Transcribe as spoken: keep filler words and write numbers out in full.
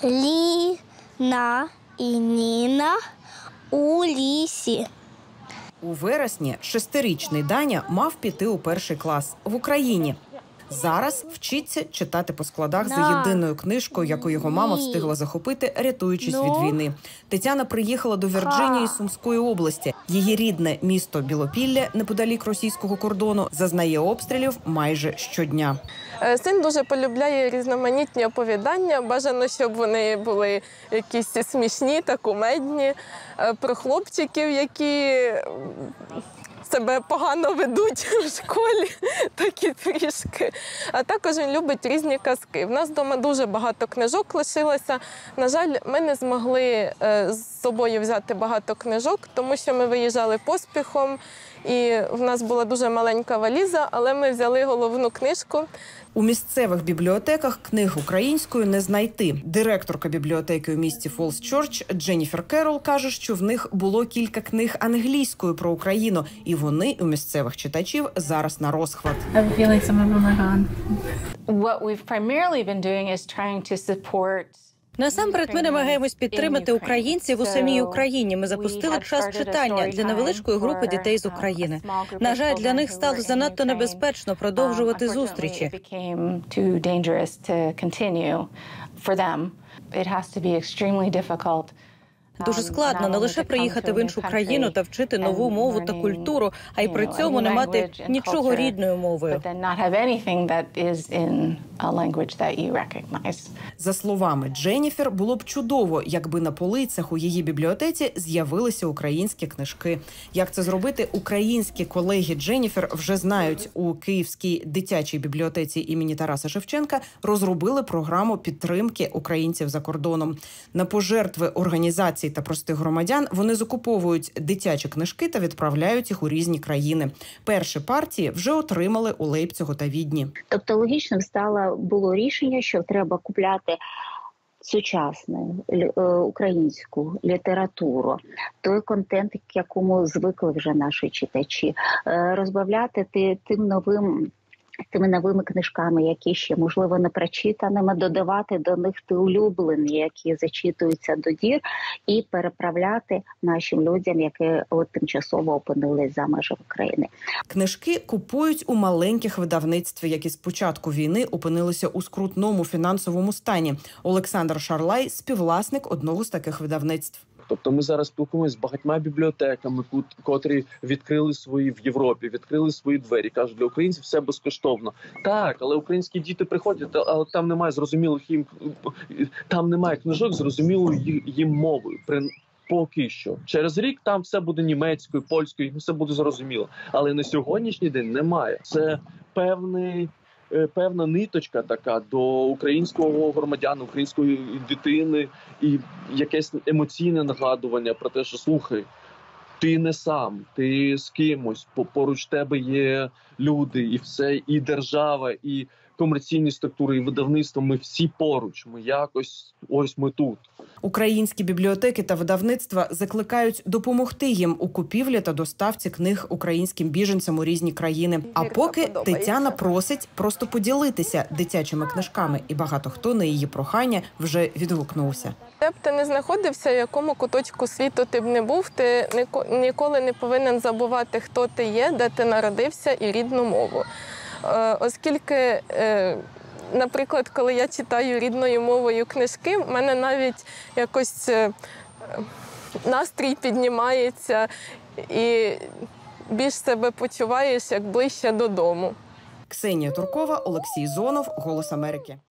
Ліна і Ніна у лісі. У вересні шестирічний Даня мав піти у перший клас в Україні. Зараз вчиться читати по складах за єдиною книжкою, яку його мама встигла захопити, рятуючись від війни. Тетяна приїхала до Вірджинії з Сумської області. Її рідне місто Білопілля, неподалік російського кордону, зазнає обстрілів майже щодня. Син дуже полюбляє різноманітні оповідання. Бажано, щоб вони були якісь смішні та кумедні, про хлопчиків, які себе погано ведуть в школі, такі трішки. А також він любить різні казки. В нас вдома дуже багато книжок лишилося. На жаль, ми не змогли з собою взяти багато книжок, тому що ми виїжджали поспіхом, і в нас була дуже маленька валіза, але ми взяли головну книжку. У місцевих бібліотеках книг українською не знайти. Директорка бібліотеки у місті Фолс Чорч Дженніфер Керол каже, що в них було кілька книг англійською про Україну, і вони у місцевих читачів зараз на розхват. Насамперед, ми намагаємось підтримати українців у самій Україні. Ми запустили час читання для невеличкої групи дітей з України. На жаль, для них стало занадто небезпечно продовжувати зустрічі. Дуже складно не лише приїхати в іншу країну та вчити нову мову та культуру, а й при цьому не мати нічого рідною мовою. За словами Дженніфер, було б чудово, якби на полицях у її бібліотеці з'явилися українські книжки. Як це зробити, українські колеги Дженніфер вже знають. У Київській дитячій бібліотеці імені Тараса Шевченка розробили програму підтримки українців за кордоном. На пожертви організацій та простих громадян вони закуповують дитячі книжки та відправляють їх у різні країни. Перші партії вже отримали у Лейпцигу та Відні. Тобто логічним стало було рішення, що треба купляти сучасну українську літературу, той контент, якому звикли вже наші читачі, розбавляти тим новим тими новими книжками, які ще, можливо, не прочитаними, додавати до них ті улюблені, які зачитуються до дір, і переправляти нашим людям, які от тимчасово опинились за межами України. Книжки купують у маленьких видавництвах, які з початку війни опинилися у скрутному фінансовому стані. Олександр Шарлай – співвласник одного з таких видавництв. Тобто ми зараз спілкуємося з багатьма бібліотеками, котрі відкрили свої в Європі, відкрили свої двері. Кажуть, для українців все безкоштовно. Так, але українські діти приходять, але там немає зрозумілих їм, там немає книжок зрозумілою їм мовою. Поки що. Через рік там все буде німецькою, польською, все буде зрозуміло. Але на сьогоднішній день немає. Це певний певна ниточка така до українського громадяна, української дитини і якесь емоційне нагадування про те, що слухай, ти не сам, ти з кимось, поруч тебе є люди, і все, і держава, і комерційні структури, і видавництво, ми всі поруч, ми якось, ось ми тут. Українські бібліотеки та видавництва закликають допомогти їм у купівлі та доставці книг українським біженцям у різні країни. А поки Тетяна просить просто поділитися дитячими книжками, і багато хто на її прохання вже відгукнувся. Де б ти не знаходився, в якому куточку світу ти б не був, ти ніколи не повинен забувати, хто ти є, де ти народився і рідну мову. Оскільки, наприклад, коли я читаю рідною мовою книжки, в мене навіть якось настрій піднімається і більш себе почуваєш як ближче додому. Ксенія Туркова, Олексій Зонов, «Голос Америки».